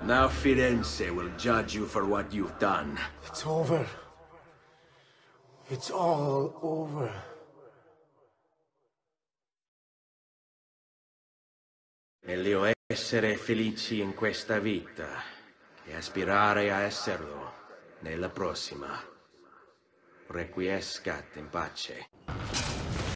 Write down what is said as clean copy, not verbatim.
Now Firenze will judge you for what you've done. It's over. It's all over. Meglio essere felici in questa vita che aspirare a esserlo nella prossima. Requiescat in pace.